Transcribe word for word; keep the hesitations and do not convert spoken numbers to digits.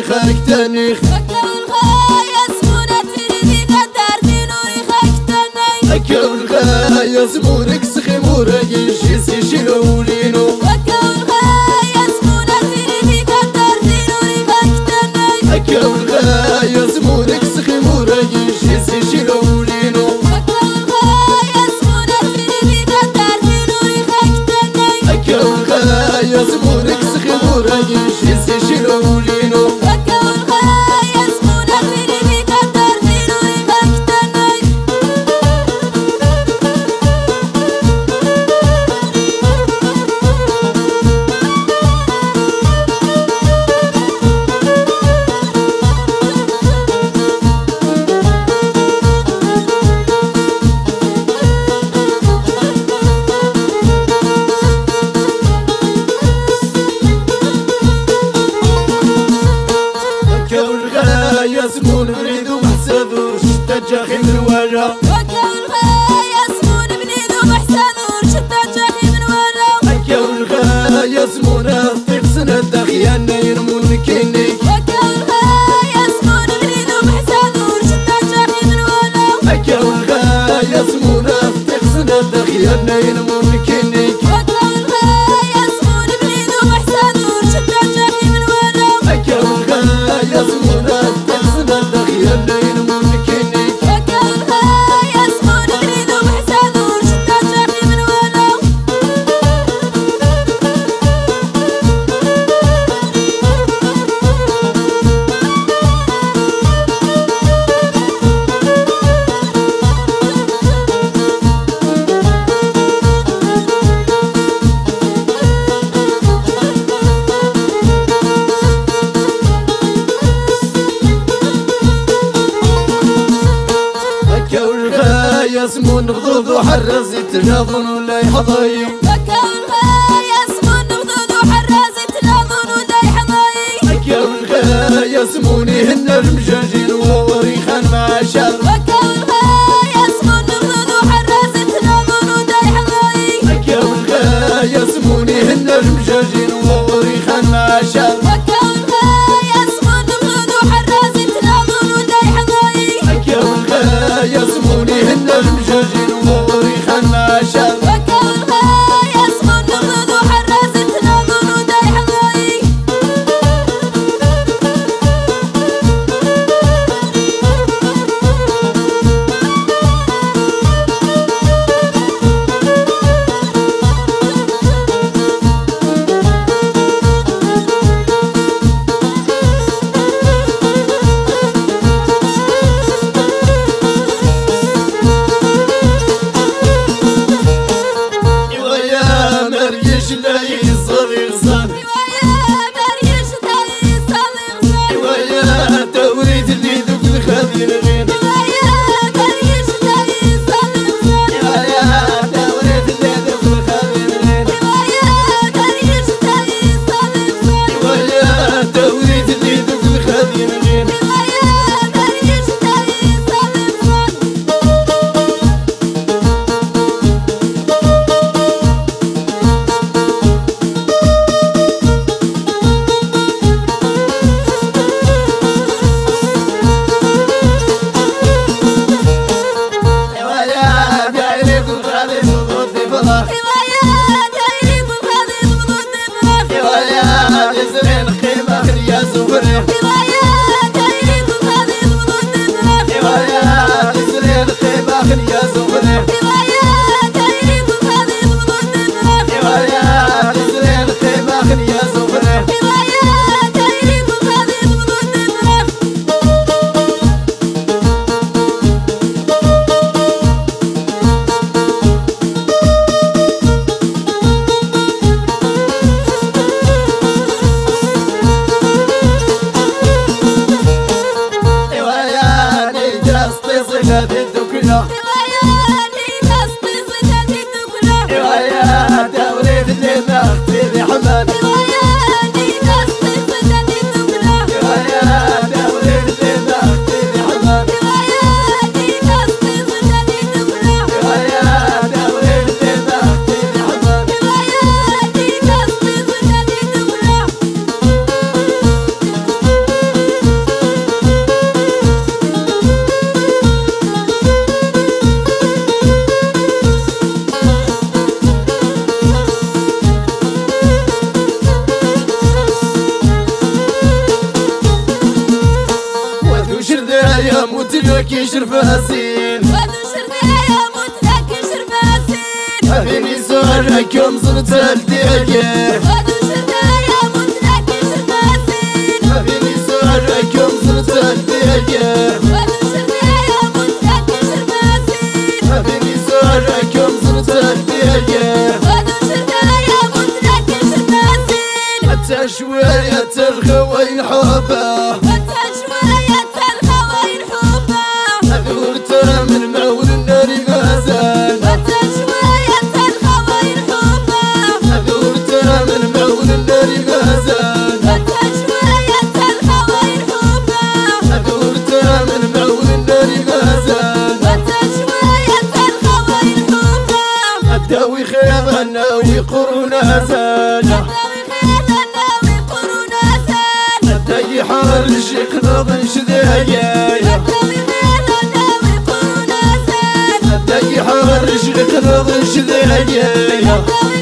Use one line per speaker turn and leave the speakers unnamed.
خارج تانيخ أكون خايا زمورك سخي مورك يشيسي شلولينو أكون خايا زمورك سخي مورك يشيسي شلولينو أكون خايا زمورك سخي مورك يشيسي شلولينو ياسمون بريد ومحسدور شتا جاخي من ورا
وكون غا ياسمون بريد ومحسدور شتا جاخي من ورا
أكون غا ياسمون طيق سنة داخيانا يرمون كيني
وكون غا ياسمون بريد ومحسدور شتا جاخي من ورا
أكون غا ياسمون طيق سنة داخيانا يرمون كيني
وكون غا ياسمون بريد ومحسدور شتا جاخي من ورا
أكون غا ياسمون يلا ينمون كيني
وكون غا ياسمون بريد ومحسدور شتا جاخي من ورا
ياسمون غضوض وحرزي تناظن ولا يحضايق
وكون غا ياسمون غضوض وحرزي تناظن ولا يحضايق
أكون غا ياسموني هن المجاجين ووريخان مع شر
وكون غا ياسمون غضوض وحرزي تناظن ولا يحضايق
أكون غا ياسموني هن المجاجين ووريخان مع شر
وكون غا ياسمون غضوض وحرزي تناظن ولا يحضايق
أكون غا ياسموني هن المجاجين ووريخان مع شر
وكون غا ياسمون غضوض وحرزي تناظن ولا يحضايق
لك شرفاسين
وادو شرفايا موتلك شرفاسين
أبيني سؤالكم صرت الديكي
وادو شرفايا موتلك شرفاسين
أبيني سؤالكم صرت الديكي
وادو شرفايا موتلك شرفاسين
أبيني سؤالكم صرت الديكي
وادو شرفايا موتلك شرفاسين
حتى شوية الخوين حبه
حتى شوية الخوين حبه
أدورته من مول النار غزال
حتى شوية الخوين حبه
أدورته من مول النار غزال
حتى شوية الخوين حبه
أدورته من مول النار غزال
حتى شوية الخوين حبه
الداوي خير الناوي قرون أزال الداي حار الشيخ نظن شذايا الداي حار الشيخ نظن شذايا